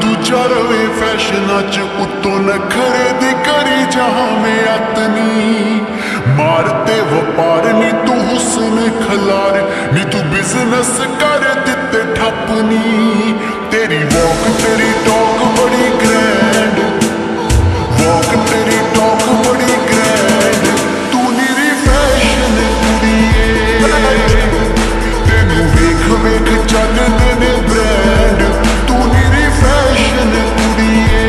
दूजा रवे फैशना च उत्तों नखरे दी करी जहां में अतनी मारते वपार नी तू हुस्न खलार नी तू बिजनेस कर दिते ठपनी तेरी वॉक तेरी टॉक बड़ी ग्रैंड वॉक तेरी टॉक बड़ी ग्रैंड तू निरी फैशन कुड़िए तेनू वेख वेख चलदे ने ब्रांड तू निरी फैशन कुड़िए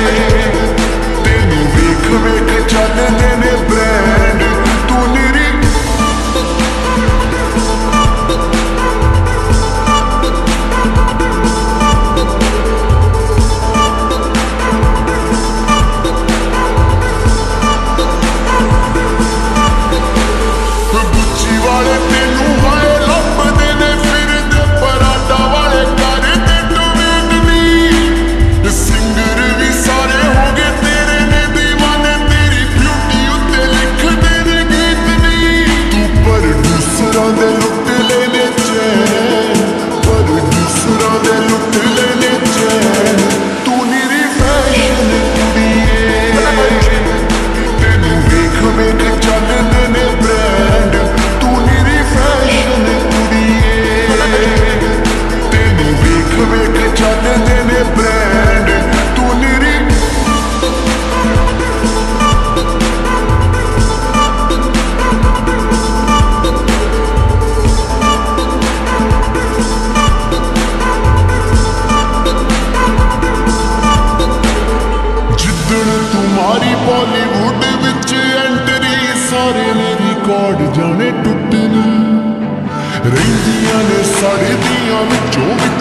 तेनू वेख वेख चलदे ने ब्रांड तू निरी बॉलीवुड विच एंट्री सारे ने रिकॉर्ड जाने टुटनी रहिंदियां ने सारे दियां विचों